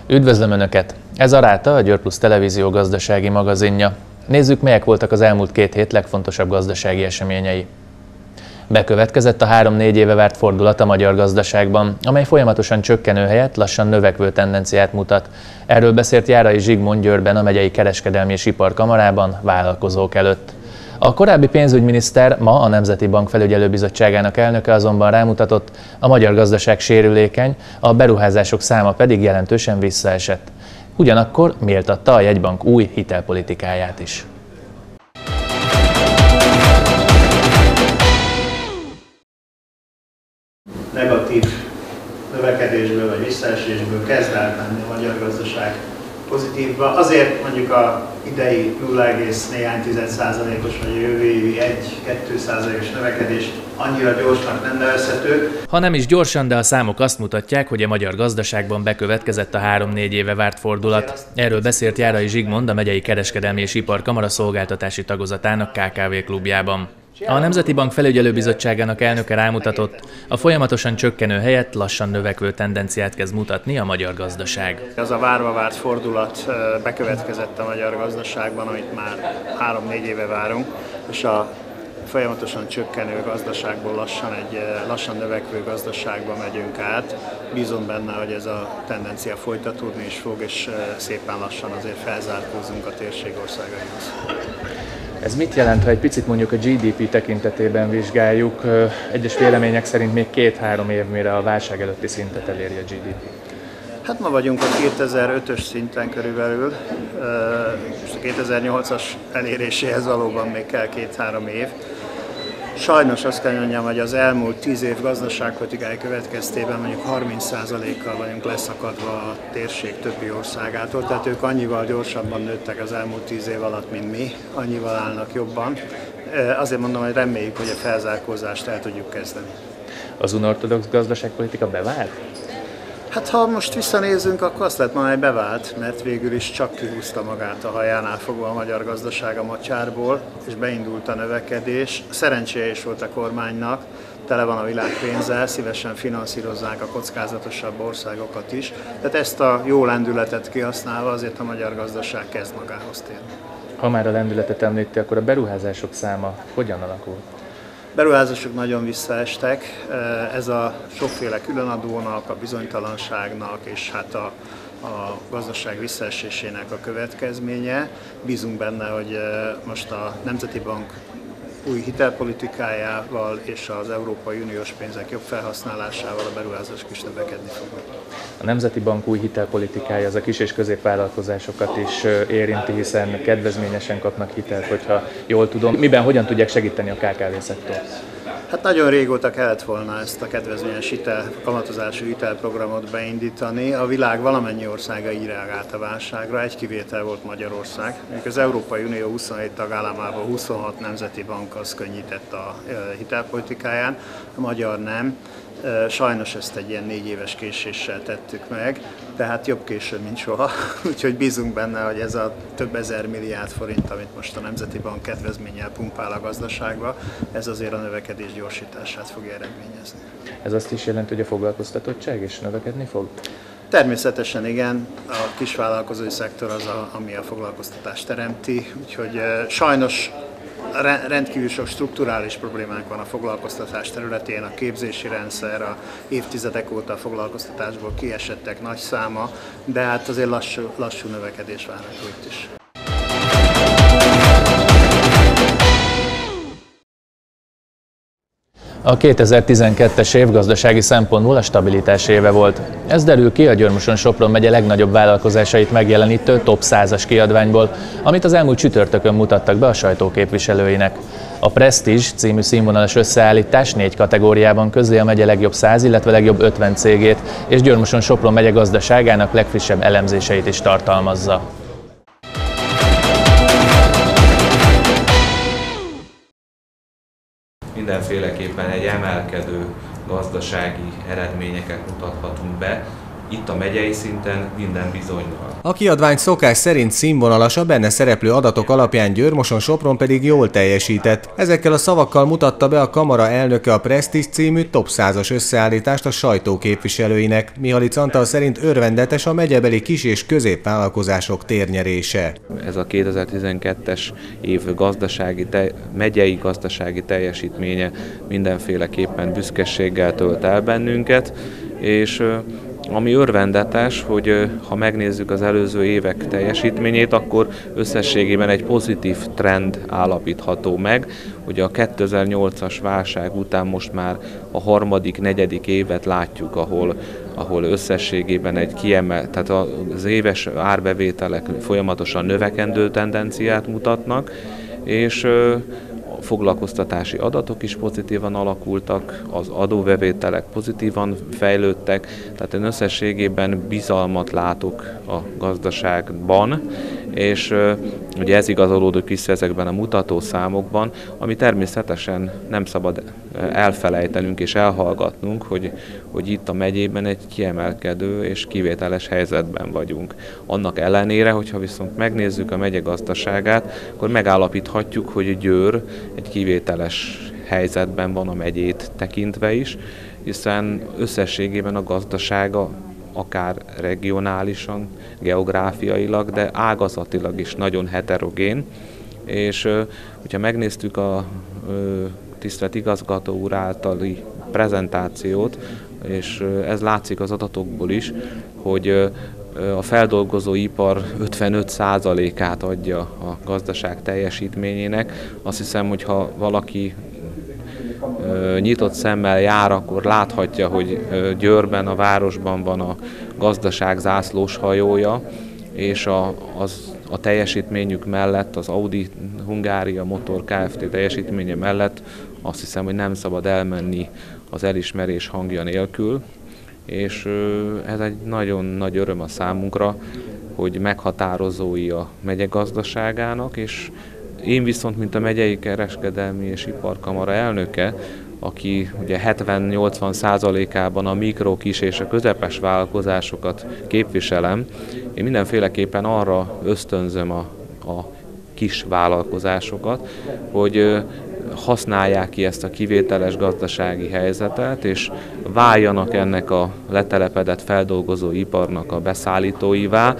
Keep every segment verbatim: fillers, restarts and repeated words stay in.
Üdvözlöm Önöket! Ez a Ráta, a Győr Plusz Televízió gazdasági magazinja. Nézzük, melyek voltak az elmúlt két hét legfontosabb gazdasági eseményei. Bekövetkezett a három-négy éve várt fordulat a magyar gazdaságban, amely folyamatosan csökkenő helyett lassan növekvő tendenciát mutat. Erről beszélt Járai Zsigmond Győrben a megyei kereskedelmi és iparkamarában vállalkozók előtt. A korábbi pénzügyminiszter, ma a Nemzeti Bank Felügyelőbizottságának elnöke azonban rámutatott, a magyar gazdaság sérülékeny, a beruházások száma pedig jelentősen visszaesett. Ugyanakkor méltatta a jegybank új hitelpolitikáját is. Negatív növekedésből vagy visszaesésből kezd átmenni a magyar gazdaság pozitívba. Azért mondjuk a idei nulla egész néhány tized százalékos vagy a jövő évi egy-kettő százalékos növekedés annyira gyorsnak nem nevezhető. Ha nem is gyorsan, de a számok azt mutatják, hogy a magyar gazdaságban bekövetkezett a három-négy éve várt fordulat. Erről beszélt Járai Zsigmond a megyei kereskedelmi és iparkamara szolgáltatási tagozatának ká ká vé klubjában. A Nemzeti Bank Felügyelőbizottságának elnöke rámutatott, a folyamatosan csökkenő helyett lassan növekvő tendenciát kezd mutatni a magyar gazdaság. Az a várva várt fordulat bekövetkezett a magyar gazdaságban, amit már három-négy éve várunk, és a folyamatosan csökkenő gazdaságból lassan egy lassan növekvő gazdaságba megyünk át. Bízom benne, hogy ez a tendencia folytatódni is fog, és szépen lassan azért felzárkózunk a térség országaihoz. Ez mit jelent, ha egy picit mondjuk a gé dé pé tekintetében vizsgáljuk? Egyes vélemények szerint még két-három év, mire a válság előtti szintet eléri a gé dé pé. Hát ma vagyunk a kétezer-ötös szinten körülbelül, most a kétezer-nyolcas eléréséhez valóban még kell két-három év. Sajnos azt kell mondjam, hogy az elmúlt tíz év gazdaságpolitikai következtében mondjuk harminc százalékkal vagyunk leszakadva a térség többi országától, tehát ők annyival gyorsabban nőttek az elmúlt tíz év alatt, mint mi, annyival állnak jobban. Azért mondom, hogy reméljük, hogy a felzárkózást el tudjuk kezdeni. Az unorthodox gazdaságpolitika bevált? Hát ha most visszanézzünk, akkor azt lehet mondani, hogy bevált, mert végül is csak kihúzta magát a hajánál fogva a magyar gazdaság a mocsárból, és beindult a növekedés. Szerencséje is volt a kormánynak, tele van a világ pénzzel, szívesen finanszírozzák a kockázatosabb országokat is. Tehát ezt a jó lendületet kihasználva azért a magyar gazdaság kezd magához térni. Ha már a lendületet említi, akkor a beruházások száma hogyan alakult? Beruházások nagyon visszaestek, ez a sokféle különadónak, a bizonytalanságnak és hát a, a gazdaság visszaesésének a következménye. Bízunk benne, hogy most a Nemzeti Bank új hitelpolitikájával és az Európai Uniós pénzek jobb felhasználásával a beruházások is növekedni fognak. A Nemzeti Bank új hitelpolitikája az a kis- és középvállalkozásokat is érinti, hiszen kedvezményesen kapnak hitelt, hogyha jól tudom. Miben, hogyan tudják segíteni a ká ká vé szektort? Hát nagyon régóta kellett volna ezt a kedvezményes hitel, kamatozású hitelprogramot beindítani. A világ valamennyi országa így reagált a válságra, egy kivétel volt Magyarország. Az Európai Unió huszonhét tagállamában huszonhat nemzeti bank az könnyített a hitelpolitikáján, a magyar nem. Sajnos ezt egy ilyen négy éves késéssel tettük meg, tehát jobb később, mint soha. Úgyhogy bízunk benne, hogy ez a több ezer milliárd forint, amit most a Nemzeti Bank kedvezménnyel pumpál a gazdaságba, ez azért a növekedés gyorsítását fogja eredményezni. Ez azt is jelenti, hogy a foglalkoztatottság is növekedni fog? Természetesen igen, a kisvállalkozói szektor az, a, ami a foglalkoztatást teremti, úgyhogy sajnos rendkívül sok strukturális problémánk van a foglalkoztatás területén, a képzési rendszer, a évtizedek óta a foglalkoztatásból kiesettek nagy száma, de hát azért lassú, lassú növekedés várható itt is. A kétezer-tizenkettes év gazdasági szempontból a stabilitás éve volt. Ez derül ki a Győr-Moson-Sopron megye legnagyobb vállalkozásait megjelenítő top százas kiadványból, amit az elmúlt csütörtökön mutattak be a sajtó képviselőinek. A Prestige című színvonalas összeállítás négy kategóriában közli a megye legjobb száz, illetve legjobb ötven cégét, és Győr-Moson-Sopron megye gazdaságának legfrissebb elemzéseit is tartalmazza. Mindenféleképpen egy emelkedő gazdasági eredményeket mutathatunk be. itt a megyei szinten minden bizonnyal. A kiadvány szokás szerint színvonalas, a benne szereplő adatok alapján Győr-Moson-Sopron pedig jól teljesített. Ezekkel a szavakkal mutatta be a kamara elnöke a Prestige című top százas összeállítást a sajtó képviselőinek. Mihalic Antal szerint örvendetes a megyebeli kis- és középvállalkozások térnyerése. Ez a kétezer-tizenkettes év gazdasági, te, megyei gazdasági teljesítménye mindenféleképpen büszkeséggel tölt el bennünket, és ami örvendetes, hogy ha megnézzük az előző évek teljesítményét, akkor összességében egy pozitív trend állapítható meg. Ugye a kétezer-nyolcas válság után most már a harmadik, negyedik évet látjuk, ahol, ahol összességében egy kiemelt, tehát az éves árbevételek folyamatosan növekendő tendenciát mutatnak, és a foglalkoztatási adatok is pozitívan alakultak, az adóbevételek pozitívan fejlődtek, tehát én összességében bizalmat látok a gazdaságban, és ugye ez igazolódik vissza ezekben a mutatószámokban, ami természetesen nem szabad elfelejtenünk és elhallgatnunk, hogy, hogy itt a megyében egy kiemelkedő és kivételes helyzetben vagyunk. Annak ellenére, hogyha viszont megnézzük a megye gazdaságát, akkor megállapíthatjuk, hogy Győr egy kivételes helyzetben van a megyét tekintve is, hiszen összességében a gazdasága akár regionálisan, geográfiailag, de ágazatilag is nagyon heterogén, és hogyha megnéztük a tisztelt igazgató úr általi prezentációt, és ez látszik az adatokból is, hogy a feldolgozóipar ötvenöt százalékát adja a gazdaság teljesítményének. Azt hiszem, hogy ha valaki nyitott szemmel jár, akkor láthatja, hogy Győrben, a városban van a gazdaság zászlós hajója, és a, az, a teljesítményük mellett, az Audi Hungária Motor Kft. Teljesítménye mellett azt hiszem, hogy nem szabad elmenni az elismerés hangja nélkül, és ez egy nagyon nagy öröm a számunkra, hogy meghatározói a megye gazdaságának, és én viszont, mint a megyei kereskedelmi és iparkamara elnöke, aki ugye hetven-nyolcvan százalékában a mikro, kis és a közepes vállalkozásokat képviselem, én mindenféleképpen arra ösztönzöm a, a kis vállalkozásokat, hogy használják ki ezt a kivételes gazdasági helyzetet, és váljanak ennek a letelepedett feldolgozóiparnak a beszállítóivá.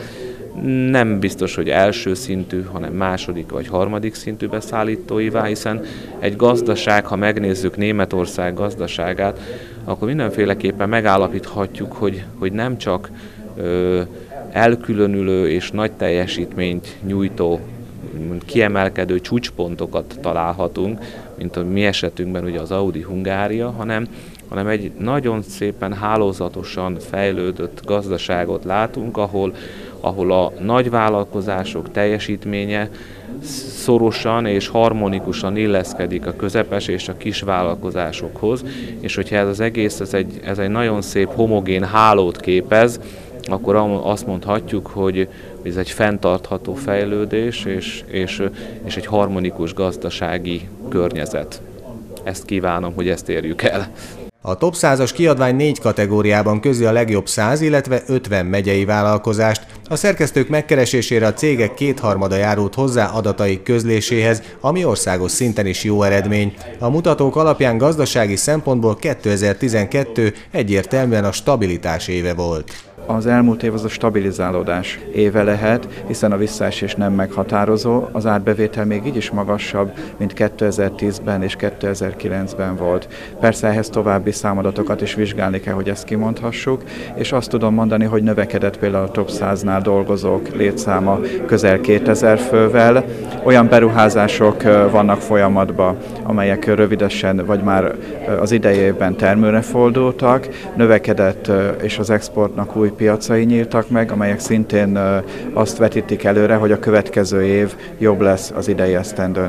Nem biztos, hogy első szintű, hanem második vagy harmadik szintű beszállítóivá, hiszen egy gazdaság, ha megnézzük Németország gazdaságát, akkor mindenféleképpen megállapíthatjuk, hogy, hogy nem csak ö, elkülönülő és nagy teljesítményt nyújtó, kiemelkedő csúcspontokat találhatunk, mint a mi esetünkben ugye az Audi Hungária, hanem, hanem egy nagyon szépen hálózatosan fejlődött gazdaságot látunk, ahol, ahol a nagy vállalkozások teljesítménye szorosan és harmonikusan illeszkedik a közepes és a kis vállalkozásokhoz, és hogyha ez az egész, ez egy, ez egy nagyon szép homogén hálót képez, akkor azt mondhatjuk, hogy ez egy fenntartható fejlődés és, és, és egy harmonikus gazdasági környezet. Ezt kívánom, hogy ezt érjük el. A top százas kiadvány négy kategóriában közli a legjobb száz, illetve ötven megyei vállalkozást. A szerkesztők megkeresésére a cégek kétharmada járult hozzá adataik közléséhez, ami országos szinten is jó eredmény. A mutatók alapján gazdasági szempontból kétezer-tizenkettő egyértelműen a stabilitás éve volt. Az elmúlt év az a stabilizálódás éve lehet, hiszen a visszaesés nem meghatározó, az árbevétel még így is magasabb, mint kétezer-tízben és kétezer-kilencben volt. Persze ehhez további számadatokat is vizsgálni kell, hogy ezt kimondhassuk, és azt tudom mondani, hogy növekedett például a top száznál dolgozók létszáma közel kétezer fővel. Olyan beruházások vannak folyamatban, amelyek rövidesen vagy már az idejében termőre fordultak, növekedett és az exportnak új piacai nyíltak meg, amelyek szintén azt vetítik előre, hogy a következő év jobb lesz az idei esztendőnél.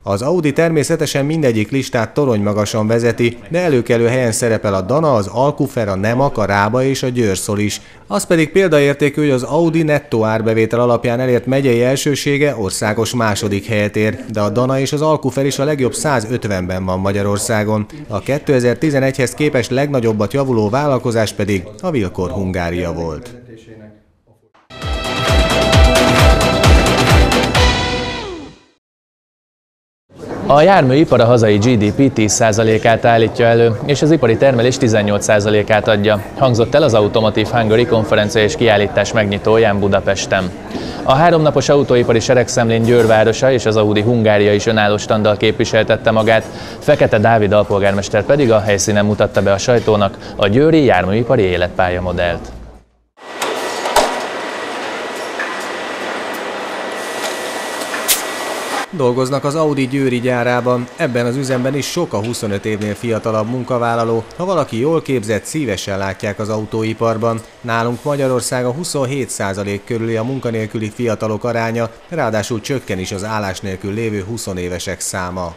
Az Audi természetesen mindegyik listát toronymagasan vezeti, de előkelő helyen szerepel a Dana, az Alkufer, a Nemak, a Rába és a Győrszol is. Az pedig példaértékű, hogy az Audi nettó árbevétel alapján elért megyei elsősége országos második helyet ér, de a Dana és az Alkufer is a legjobb százötvenben van Magyarországon. A kétezer-tizenegyhez képest legnagyobbat javuló vállalkozás pedig a Vilkor Hungária volt. A járműipar a hazai gé dé pé tíz százalékát állítja elő, és az ipari termelés tizennyolc százalékát adja, hangzott el az Automotive Hungary konferencia és kiállítás megnyitóján Budapesten. A háromnapos autóipari seregszemlén Győr városa és az Audi Hungária is önálló standdal képviseltette magát, Fekete Dávid alpolgármester pedig a helyszínen mutatta be a sajtónak a győri járműipari életpályamodellt. Dolgoznak az Audi győri gyárában, ebben az üzemben is sok a huszonöt évnél fiatalabb munkavállaló. Ha valaki jól képzett, szívesen látják az autóiparban. Nálunk Magyarország a huszonhét százalék körüli a munkanélküli fiatalok aránya, ráadásul csökken is az állás nélkül lévő huszonévesek száma.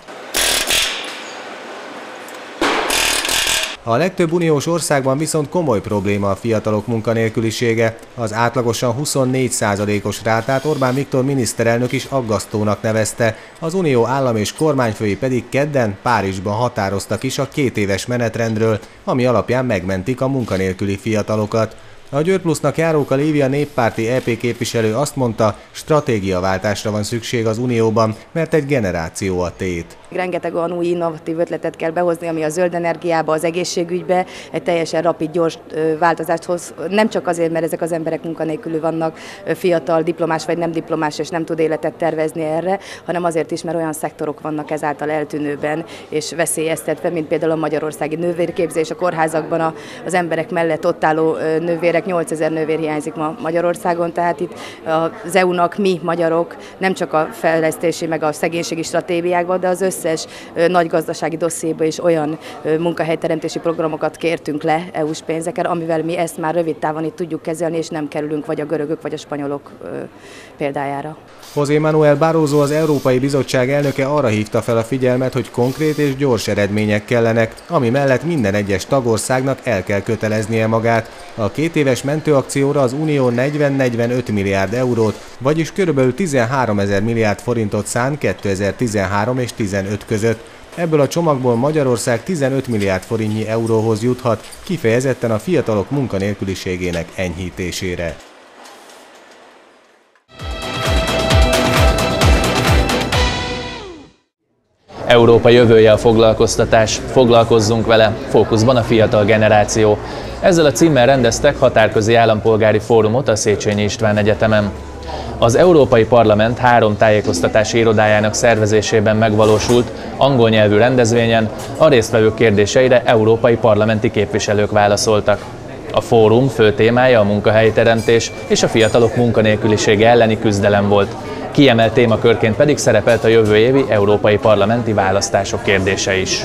A legtöbb uniós országban viszont komoly probléma a fiatalok munkanélkülisége. Az átlagosan huszonnégy százalékos rátát Orbán Viktor miniszterelnök is aggasztónak nevezte, az unió állam és kormányfői pedig kedden Párizsban határoztak is a két éves menetrendről, ami alapján megmentik a munkanélküli fiatalokat. A Győr Plusznak Járóka Lívia néppárti é pé képviselő azt mondta, stratégiaváltásra van szükség az Unióban, mert egy generáció a tét. Rengeteg olyan új innovatív ötletet kell behozni, ami a zöld energiába, az egészségügybe egy teljesen rapid, gyors változást hoz. Nem csak azért, mert ezek az emberek munkanélkülül vannak, fiatal, diplomás vagy nem diplomás, és nem tud életet tervezni erre, hanem azért is, mert olyan szektorok vannak ezáltal eltűnőben és veszélyeztetve, mint például a magyarországi nővérképzés. A kórházakban az emberek mellett ott álló nővérek, nyolcezer nővér hiányzik ma Magyarországon, tehát itt az é u-nak mi, magyarok, nem csak a fejlesztési meg a szegénységi stratégiákban, de az összes nagy gazdasági dossziéba is olyan munkahelyteremtési programokat kértünk le é u-s pénzekkel, amivel mi ezt már rövid távon itt tudjuk kezelni, és nem kerülünk vagy a görögök, vagy a spanyolok példájára. José Manuel Barroso, az Európai Bizottság elnöke arra hívta fel a figyelmet, hogy konkrét és gyors eredmények kellenek, ami mellett minden egyes tagországnak el kell köteleznie magát. A két éves mentőakcióra az Unió negyven-negyvenöt milliárd eurót, vagyis körülbelül tizenháromezer milliárd forintot szán kétezer-tizenhárom és tizenöt között. Ebből a csomagból Magyarország tizenöt milliárd forintnyi euróhoz juthat, kifejezetten a fiatalok munkanélküliségének enyhítésére. Európa jövője a foglalkoztatás, foglalkozzunk vele, fókuszban a fiatal generáció. Ezzel a címmel rendeztek határközi állampolgári fórumot a Széchenyi István Egyetemen. Az Európai Parlament három tájékoztatási irodájának szervezésében megvalósult angol nyelvű rendezvényen a résztvevők kérdéseire európai parlamenti képviselők válaszoltak. A fórum fő témája a munkahelyteremtés és a fiatalok munkanélkülisége elleni küzdelem volt. Kiemelt témakörként pedig szerepelt a jövő évi európai parlamenti választások kérdése is.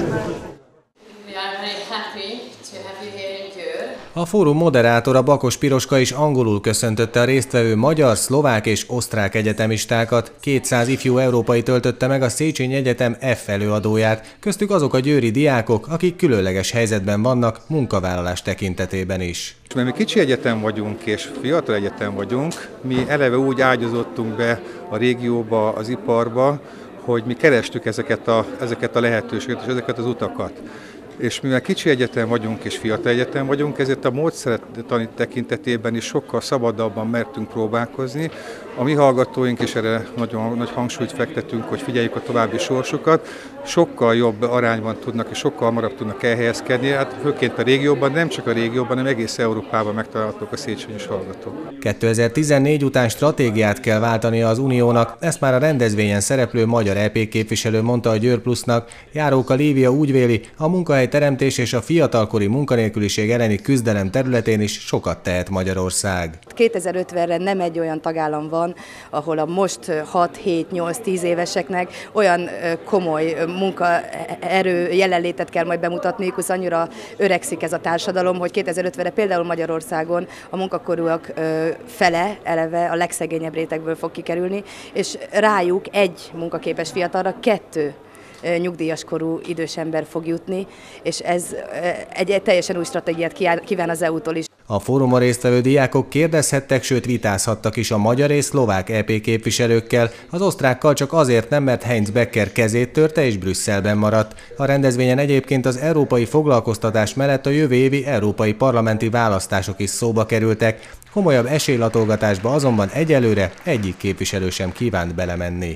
A fórum moderátora Bakos Piroska is angolul köszöntötte a résztvevő magyar, szlovák és osztrák egyetemistákat. kétszáz ifjú európai töltötte meg a Széchenyi Egyetem F előadóját, köztük azok a győri diákok, akik különleges helyzetben vannak munkavállalás tekintetében is. Mert mi kicsi egyetem vagyunk és fiatal egyetem vagyunk, mi eleve úgy ágyazottunk be a régióba, az iparba, hogy mi kerestük ezeket a, ezeket a lehetőségeket és ezeket az utakat. És mivel kicsi egyetem vagyunk és fiatal egyetem vagyunk, ezért a módszertani tekintetében is sokkal szabadabban mertünk próbálkozni. A mi hallgatóink is erre nagyon nagy hangsúlyt fektetünk, hogy figyeljük a további sorsukat, sokkal jobb arányban tudnak és sokkal hamarabb tudnak elhelyezkedni, hát főként a régióban, nem csak a régióban, hanem egész Európában megtalálhatók a széchenyis hallgatók. kétezer-tizennégy után stratégiát kell váltania az Uniónak, ezt már a rendezvényen szereplő magyar é pé képviselő mondta a Győr Plusznak. Járóka Lívia úgy véli, a munkahely munkahelyteremtés és a fiatalkori munkanélküliség elleni küzdelem területén is sokat tehet Magyarország. kétezer-ötvenre nem egy olyan tagállam van, ahol a most hat, hét, nyolc, tíz éveseknek olyan komoly munkaerő jelenlétet kell majd bemutatniuk, hisz annyira öregszik ez a társadalom, hogy kétezer-ötvenre például Magyarországon a munkakorúak fele eleve a legszegényebb rétegből fog kikerülni, és rájuk egy munkaképes fiatalra kettő nyugdíjas korú idős ember fog jutni, és ez egy teljesen új stratégiát kíván az é u-tól is. A fórumon résztvevő diákok kérdezhettek, sőt vitázhattak is a magyar és szlovák é pé képviselőkkel, az osztrákkal csak azért nem, mert Heinz Becker kezét törte és Brüsszelben maradt. A rendezvényen egyébként az európai foglalkoztatás mellett a jövő évi európai parlamenti választások is szóba kerültek. Komolyabb esélylatolgatásba azonban egyelőre egyik képviselő sem kívánt belemenni.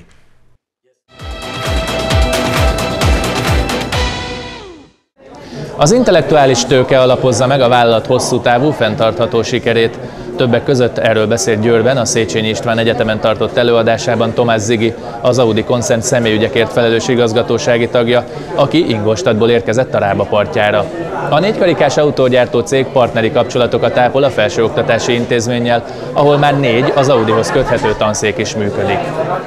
Az intellektuális tőke alapozza meg a vállalat hosszú távú, fenntartható sikerét. Többek között erről beszélt Győrben a Széchenyi István Egyetemen tartott előadásában Tomás Zigi, az Audi koncern személyügyekért felelős igazgatósági tagja, aki Ingolstadtból érkezett a Rába partjára. A négykarikás autógyártó cég partneri kapcsolatokat ápol a felsőoktatási intézménnyel, ahol már négy az Audihoz köthető tanszék is működik.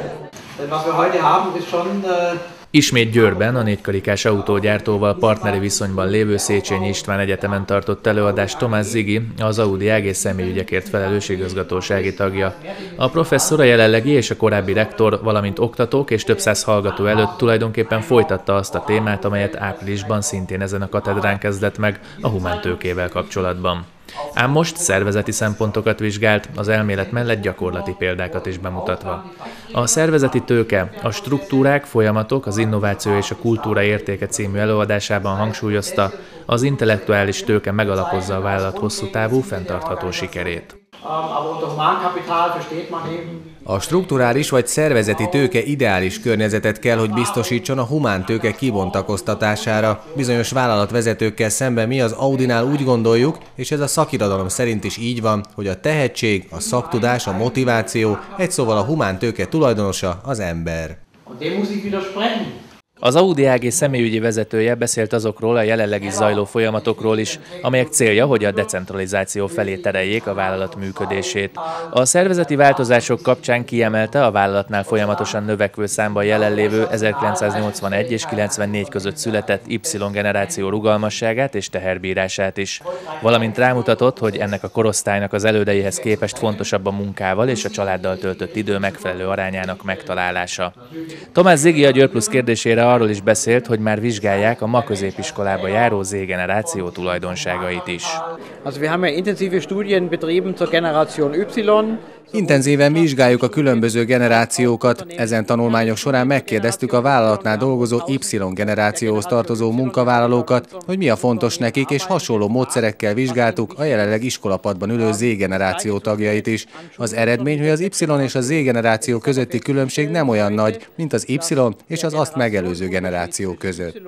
Ismét Győrben a négykarikás autógyártóval partneri viszonyban lévő Széchenyi István Egyetemen tartott előadást Tomás Zigi, az Audi á gé személyügyekért felelős igazgatósági tagja. A professzor a jelenlegi és a korábbi rektor, valamint oktatók és több száz hallgató előtt tulajdonképpen folytatta azt a témát, amelyet áprilisban szintén ezen a katedrán kezdett meg a humántőkével kapcsolatban. Ám most szervezeti szempontokat vizsgált, az elmélet mellett gyakorlati példákat is bemutatva. A szervezeti tőke, a struktúrák, folyamatok, az innováció és a kultúra értéke című előadásában hangsúlyozta, az intellektuális tőke megalapozza a vállalat hosszú távú, fenntartható sikerét. A strukturális vagy szervezeti tőke ideális környezetet kell, hogy biztosítson a humántőke kibontakoztatására. Bizonyos vállalatvezetőkkel szemben mi az Audinál úgy gondoljuk, és ez a szakirodalom szerint is így van, hogy a tehetség, a szaktudás, a motiváció, egy szóval a humántőke tulajdonosa az ember. Az Audi á gé személyügyi vezetője beszélt azokról a jelenlegi zajló folyamatokról is, amelyek célja, hogy a decentralizáció felé tereljék a vállalat működését. A szervezeti változások kapcsán kiemelte a vállalatnál folyamatosan növekvő számban jelenlévő ezerkilencszáznyolcvanegy és kilencvennégy között született Y-generáció rugalmasságát és teherbírását is. Valamint rámutatott, hogy ennek a korosztálynak az elődeihez képest fontosabb a munkával és a családdal töltött idő megfelelő arányának megtalálása. Tomás Zigi a Győr Plusz kérdésére arról is beszélt, hogy már vizsgálják a ma középiskolába járó Z-generáció tulajdonságait is. Also wir haben ja intensive Studien betrieben zur Generation Y. Intenzíven vizsgáljuk a különböző generációkat. Ezen tanulmányok során megkérdeztük a vállalatnál dolgozó Y-generációhoz tartozó munkavállalókat, hogy mi a fontos nekik, és hasonló módszerekkel vizsgáltuk a jelenleg iskolapadban ülő Z-generáció tagjait is. Az eredmény, hogy az Y és a Z-generáció közötti különbség nem olyan nagy, mint az Y és az azt megelőző generáció között.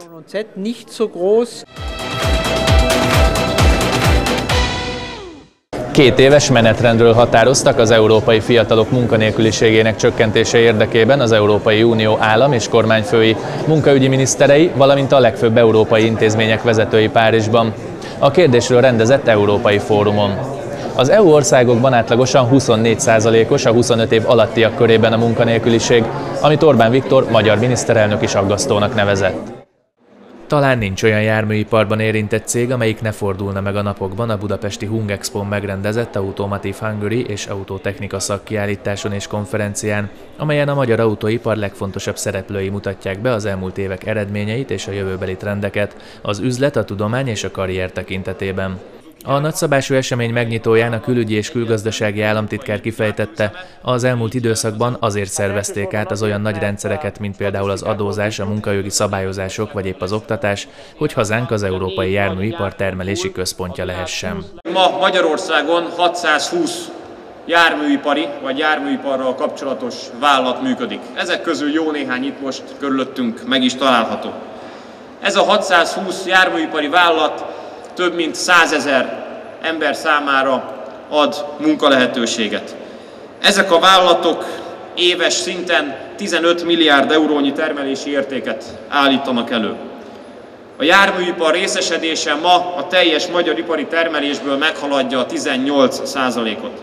Két éves menetrendről határoztak az európai fiatalok munkanélküliségének csökkentése érdekében az Európai Unió állam- és kormányfői, munkaügyi miniszterei, valamint a legfőbb európai intézmények vezetői Párizsban. A kérdésről rendezett európai fórumon. Az é u országokban átlagosan huszonnégy százalékos a huszonöt év alattiak körében a munkanélküliség, amit Orbán Viktor magyar miniszterelnök is aggasztónak nevezett. Talán nincs olyan járműiparban érintett cég, amelyik ne fordulna meg a napokban a budapesti Hungexpon megrendezett Automotive Hungary és autótechnika szakkiállításon és konferencián, amelyen a magyar autóipar legfontosabb szereplői mutatják be az elmúlt évek eredményeit és a jövőbeli trendeket az üzlet, a tudomány és a karrier tekintetében. A nagyszabású esemény megnyitóján a külügyi és külgazdasági államtitkár kifejtette, az elmúlt időszakban azért szervezték át az olyan nagy rendszereket, mint például az adózás, a munkajogi szabályozások vagy épp az oktatás, hogy hazánk az európai járműipar termelési központja lehessen. Ma Magyarországon hatszázhúsz járműipari vagy járműiparral kapcsolatos vállalat működik. Ezek közül jó néhány itt most körülöttünk meg is található. Ez a hatszázhúsz járműipari vállalat több mint százezer ember számára ad munkalehetőséget. Ezek a vállalatok éves szinten tizenöt milliárd eurónyi termelési értéket állítanak elő. A A járműipar részesedése ma a teljes magyar ipari termelésből meghaladja a tizennyolc százalékot.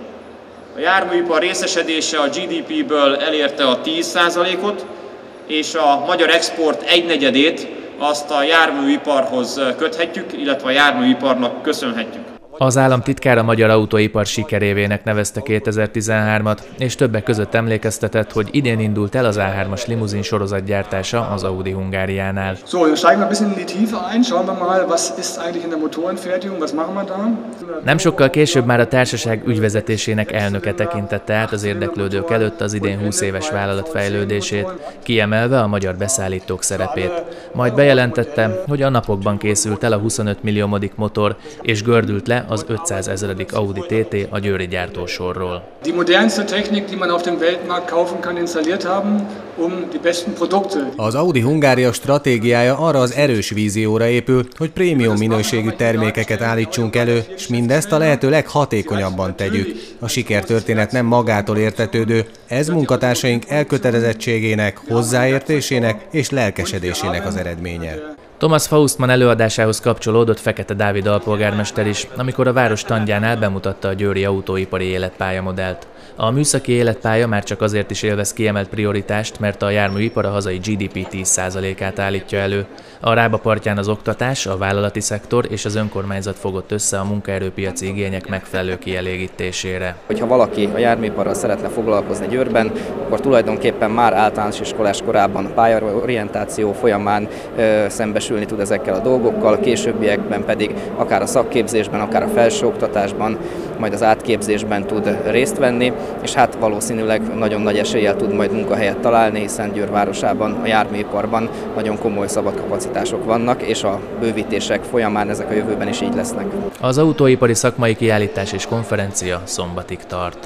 A járműipar részesedése a gé dé péből elérte a tíz százalékot, és a magyar export egynegyedét azt a járműiparhoz köthetjük, illetve a járműiparnak köszönhetjük. Az államtitkár a magyar autóipar sikerévének nevezte kétezer-tizenhármat, és többek között emlékeztetett, hogy idén indult el az á hármas limuzin sorozatgyártása az Audi Hungáriánál. So, steigen wir ein bisschen in die Tiefe ein, schauen wir mal, was ist eigentlich in der Motorenfertigung, was machen wir da? Nem sokkal később már a társaság ügyvezetésének elnöke tekintette át az érdeklődők előtt az idén húsz éves vállalat fejlődését, kiemelve a magyar beszállítók szerepét. Majd bejelentette, hogy a napokban készült el a huszonöt milliómodik motor, és gördült le az ötszázezredik Audi té té a győri gyártósorról. Die modernste Technik, die man auf dem Weltmarkt kaufen kann, installiert haben, um die besten Produkte. Az Audi Hungária stratégiája arra az erős vízióra épül, hogy prémium minőségű termékeket állítsunk elő, és mindezt a lehető leghatékonyabban tegyük. A sikertörténet nem magától értetődő, ez munkatársaink elkötelezettségének, hozzáértésének és lelkesedésének az eredménye. Thomas Faustmann előadásához kapcsolódott Fekete Dávid alpolgármester is, amikor a város standjánál bemutatta a győri autóipari életpályamodellt. A műszaki életpálya már csak azért is élvez kiemelt prioritást, mert a járműipar a hazai gé dé pé tíz százalékát állítja elő. A Rába partján az oktatás, a vállalati szektor és az önkormányzat fogott össze a munkaerőpiaci igények megfelelő kielégítésére. Hogyha valaki a járműiparral szeretne foglalkozni Győrben, akkor tulajdonképpen már általános iskolás korában pályorientáció folyamán ö, szembesülni tud ezekkel a dolgokkal, későbbiekben pedig akár a szakképzésben, akár a felsőoktatásban, majd az átképzésben tud részt venni, és hát valószínűleg nagyon nagy eséllyel tud majd munkahelyet találni, hiszen Győr városában, a járműiparban nagyon komoly szabad kapacitások vannak, és a bővítések folyamán ezek a jövőben is így lesznek. Az autóipari szakmai kiállítás és konferencia szombatig tart.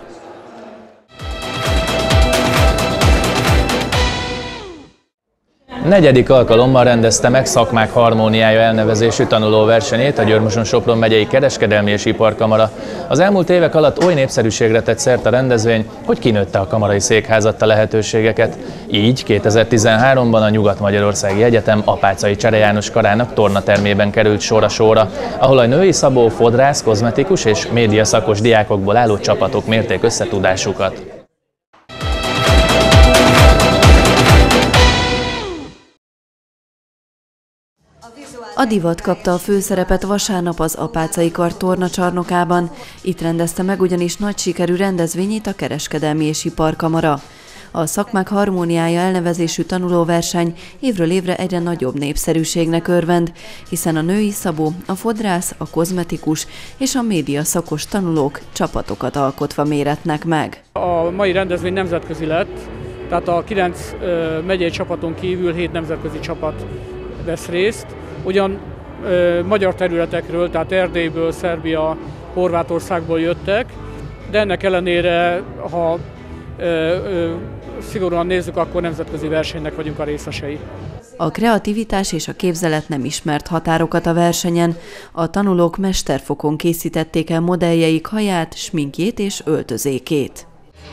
Negyedik alkalommal rendezte meg Szakmák Harmóniája elnevezésű tanulóversenyét a Győr-Moson-Sopron megyei kereskedelmi és iparkamara. Az elmúlt évek alatt oly népszerűségre tett szert a rendezvény, hogy kinőtte a kamarai székházadta lehetőségeket. Így kétezer-tizenháromban a Nyugat-Magyarországi Egyetem Apáczai Csere János karának tornatermében került sor a sóra, ahol a női szabó, fodrász, kozmetikus és média szakos diákokból álló csapatok mérték összetudásukat. A divat kapta a főszerepet vasárnap az Apáczai Kar tornacsarnokában. Itt rendezte meg ugyanis nagy sikerű rendezvényét a Kereskedelmi és Iparkamara. A Szakmák Harmóniája elnevezésű tanulóverseny évről évre egyre nagyobb népszerűségnek örvend, hiszen a női szabó, a fodrász, a kozmetikus és a média szakos tanulók csapatokat alkotva méretnek meg. A mai rendezvény nemzetközi lett, tehát a kilenc megyei csapaton kívül hét nemzetközi csapat vesz részt. Ugyan ö, magyar területekről, tehát Erdélyből, Szerbia, Horvátországból jöttek, de ennek ellenére, ha ö, ö, szigorúan nézzük, akkor nemzetközi versenynek vagyunk a részesei. A kreativitás és a képzelet nem ismert határokat a versenyen. A tanulók mesterfokon készítették el modelljeik haját, sminkjét és öltözékét.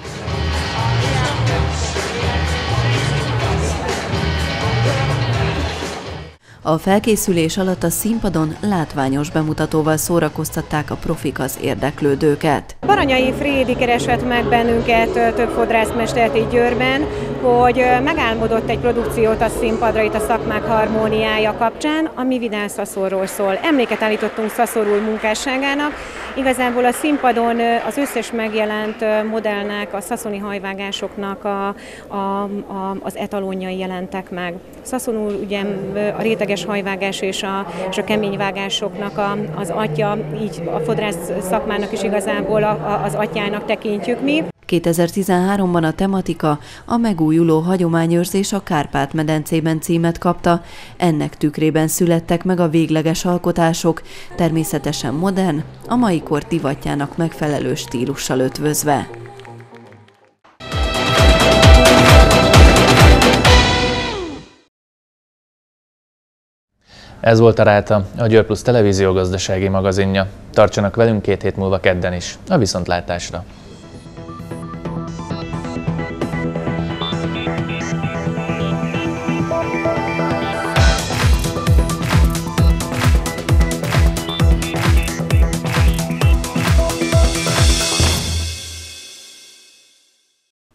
A felkészülés alatt a színpadon látványos bemutatóval szórakoztatták a profik az érdeklődőket. Baranyai Frédi keresett meg bennünket, több fodrászmestert így Győrben, hogy megálmodott egy produkciót a színpadra itt a Szakmák Harmóniája kapcsán, ami Vidán Szaszorról szól. Emléket állítottunk Szaszorul munkásságának. Igazából a színpadon az összes megjelent modellnek, a szaszoni hajvágásoknak a, a, a, az etalonjai jelentek meg. Szaszonul ugye a réteges hajvágás és a, és a kemény vágásoknak a, az atya, így a fodrász szakmának is igazából a, a, az atyának tekintjük mi. kétezer-tizenháromban a tematika a megújuló hagyományőrzés a Kárpát-medencében címet kapta. Ennek tükrében születtek meg a végleges alkotások, természetesen modern, a mai kor divatjának megfelelő stílussal ötvözve. Ez volt a Ráta, a Győr Plusz televízió gazdasági magazinja. Tartsanak velünk két hét múlva kedden is. A viszontlátásra!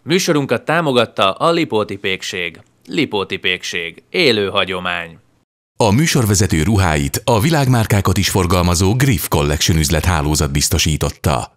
Műsorunkat támogatta a Lipóti Pékség. Lipóti Pékség. Élő hagyomány. A műsorvezető ruháit a világmárkákat is forgalmazó Griff Collection üzlethálózat biztosította.